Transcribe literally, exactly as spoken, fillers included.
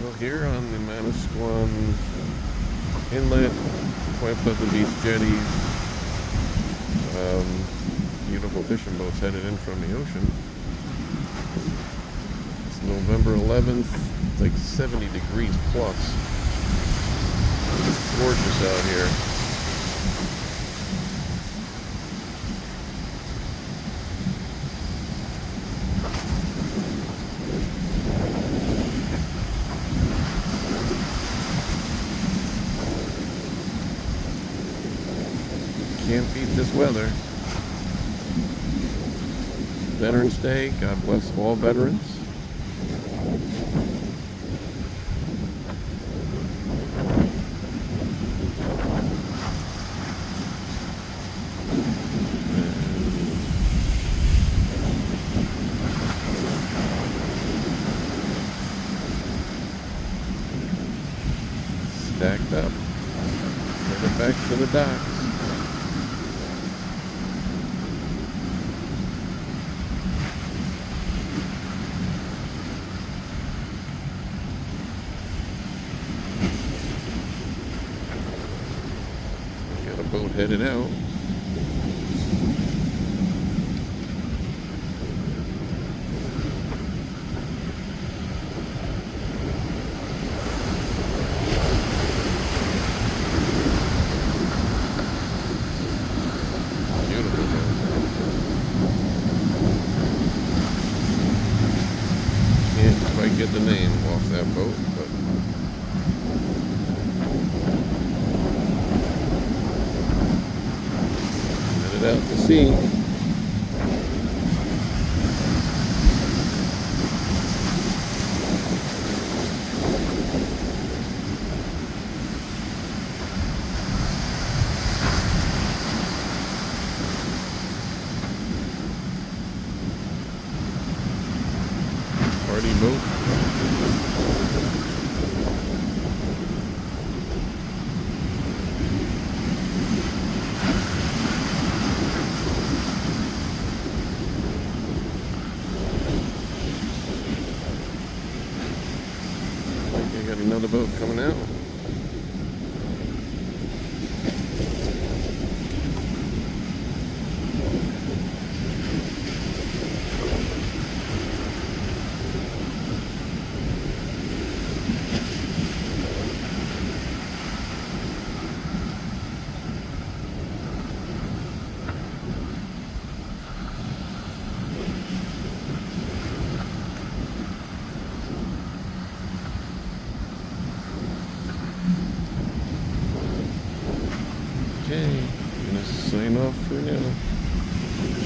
So here on the Manasquan Inlet, quite pleasant beach jetties, um, beautiful fishing boats headed in from the ocean. It's November eleventh, it's like seventy degrees plus. It's gorgeous out here. Can't beat this weather. Veterans Day, God bless all veterans. Stacked up. Headed back to the docks. Got a boat headed out. Can't quite get the name off that boat, but headed out to sea. Party boat. I got another boat coming out. Okay, I'm gonna sign off for now.